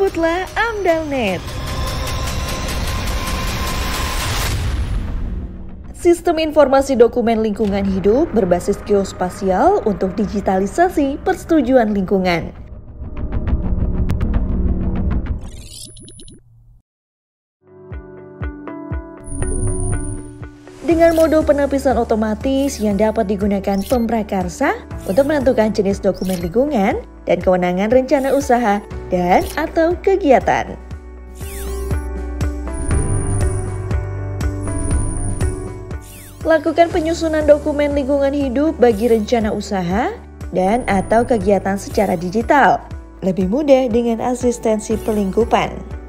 Sambutlah AmdalNet. Sistem informasi dokumen lingkungan hidup berbasis geospasial untuk digitalisasi persetujuan lingkungan. Dengan mode penapisan otomatis yang dapat digunakan pemprakarsa untuk menentukan jenis dokumen lingkungan dan kewenangan rencana usaha dan atau kegiatan. Lakukan penyusunan dokumen lingkungan hidup bagi rencana usaha dan atau kegiatan secara digital. Lebih mudah dengan asistensi pelingkupan.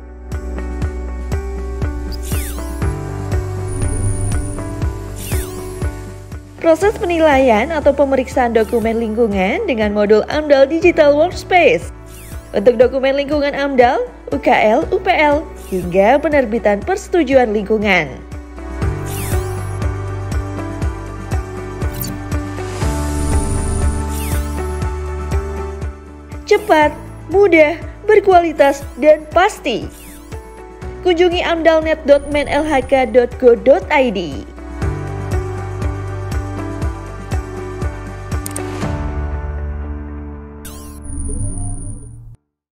Proses penilaian atau pemeriksaan dokumen lingkungan dengan modul Amdal Digital Workspace. Untuk dokumen lingkungan Amdal, UKL, UPL, hingga penerbitan persetujuan lingkungan. Cepat, mudah, berkualitas, dan pasti. Kunjungi amdalnet.menlhk.go.id.